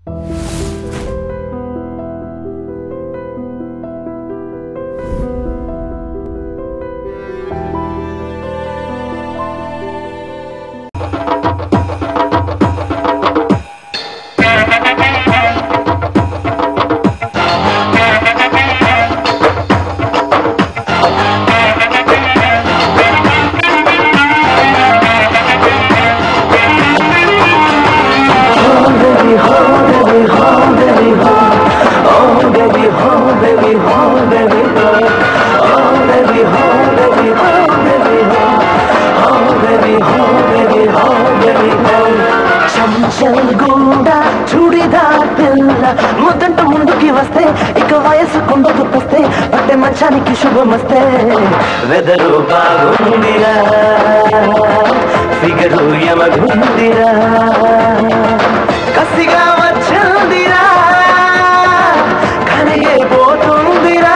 ముద్దంటూ ముందుకి వస్తే ఇక వయసు కుండకు వస్తే పట్టే మంచానికి శుభమస్తే వెదరు బాగుందిరా ఫిగరు యమగుందిరా కసిగా వచ్చిందిరా కరిగే పోతుందిరా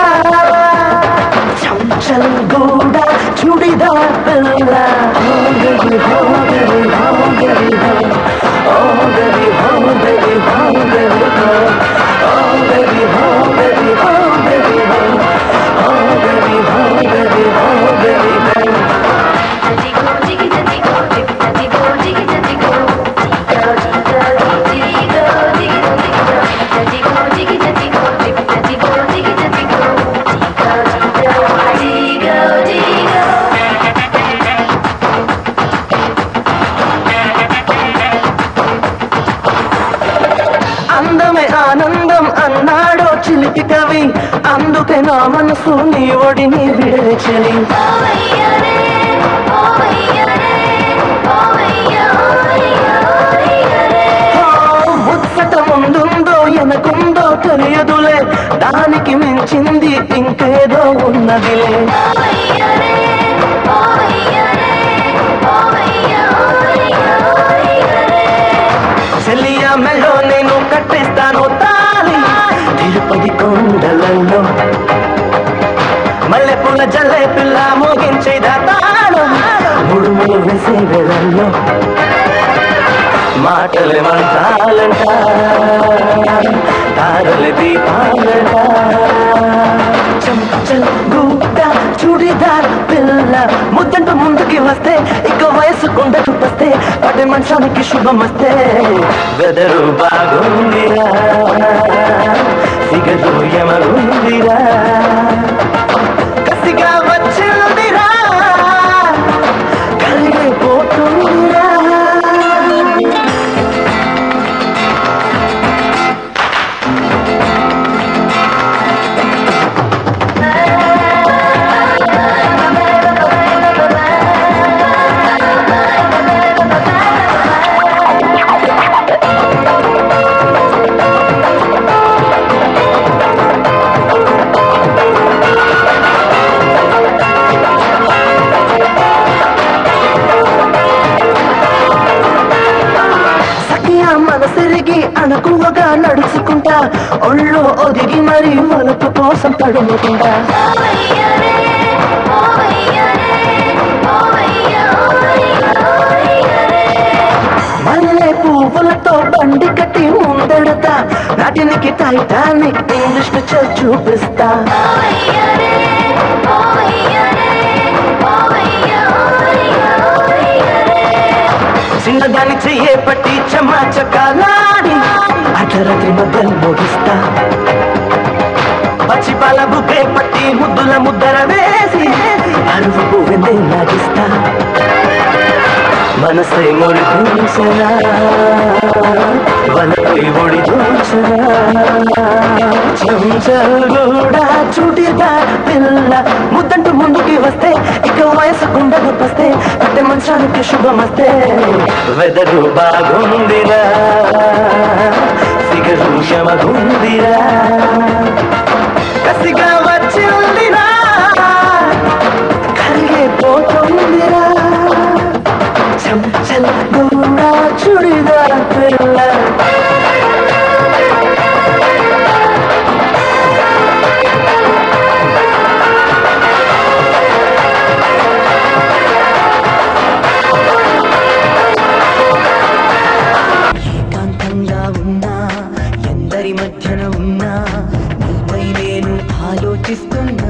చంచల్ గూడ చుడిదార్ పిల్ల హోగరి హోగరి హోగరి Oh baby, oh baby, oh baby, oh baby, oh baby, oh baby, oh baby, oh baby, oh baby, ఆనందం అన్నాడో చిలిపి కవి అందుకే నా మనసు నీ ఒడిని విడచలి ముచ్చట ముందుందో ఎనకుందో తెలియదులే దానికి మించింది ఇంకేదో ఉన్నదిలే చెల్లియా మెల్లో నేను కట్టేస్తాను తాళి తిరుపతి కొండలలో మల్లెపూల జల్లే పిల్ల మోగించేదా తాళం ముడుములు వేసే వేళల్లో మాటలే మంటాలంట తారల దీపాలంట చంచల్ గూడ చుడిదార్ పిల్ల ముద్దంటూ ముందుకి వస్తే ఇక వయసు కుండకు వస్తే పడే మంచానికి శుభమస్తే వెదరు బాగుందిరా ఫిగరు యమగుందిరా కసిగా వచ్చిందిరా కలిగే పోతుందిరా మనసరిగి అనుకువగా నడుచుకుంటా ఒళ్ళు ఒదిగి మరి వలపు కోసం తడుముకుంటా మల్లె పువ్వులతో బండి కట్టి ముందెడతా నాటినికి టైటానిక్ ఇంగ్లీష్ పిక్చర్ చూపిస్తా చిన్నదాన్ని చెయ్యే పట్టి చెమ్మా చక్కాలాడి అర్ధరాత్రి మధ్యలో మోగిస్తా పచ్చిపాల బుగ్గే పట్టి ముద్దుల ముద్దర వేసి అరువుకు వెందే లాగిస్తా మనసై మొడి దూసరా వలపై ఒడి దూసరా చంచల్ గూడ చుడిదార్ పిల్ల ముద్దంటూ ముందుకి వస్తే ఇక వయసు కుండకు వస్తే పట్టే మంచానికి శుభమస్తే వెదరు బాగుందిరా ఫిగరు యమగుందిరా కసిగా వచ్చిందిరా కలిగే పోతుందిరా చంచల్ గూడ చుడిదార్ పిల్ల ఏకాంతంగా అందరి మధ్యన ఉన్నా నీపై నేను ఆలోచిస్తున్నా.